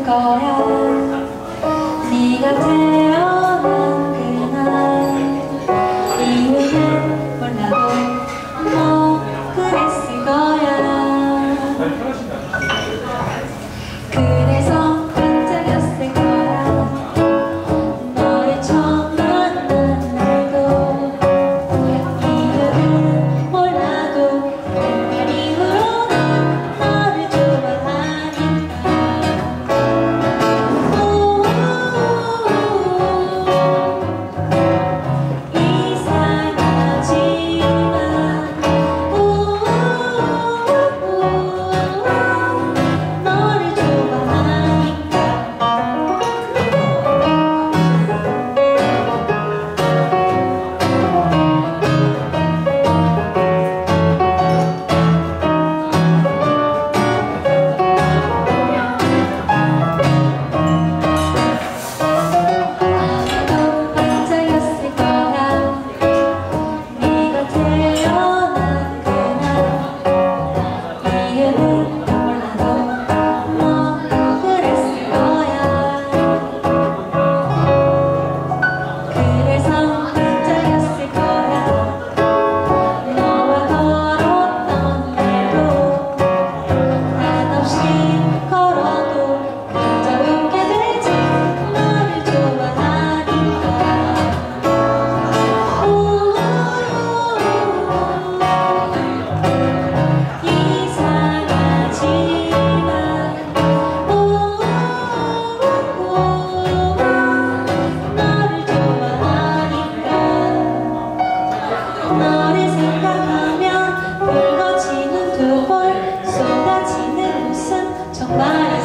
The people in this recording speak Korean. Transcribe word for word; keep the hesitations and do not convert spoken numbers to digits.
거야. 네가 태어난 그날 이유는 몰라도 뭐 그랬을 거야. 그래서 반짝였을 거야. 너를 처음 만난 날도 이유는 몰라도 그날 이후로 난 너를 좋아하니까. 너를 생각하면 붉어지는 두 볼 쏟아지는 웃음 정말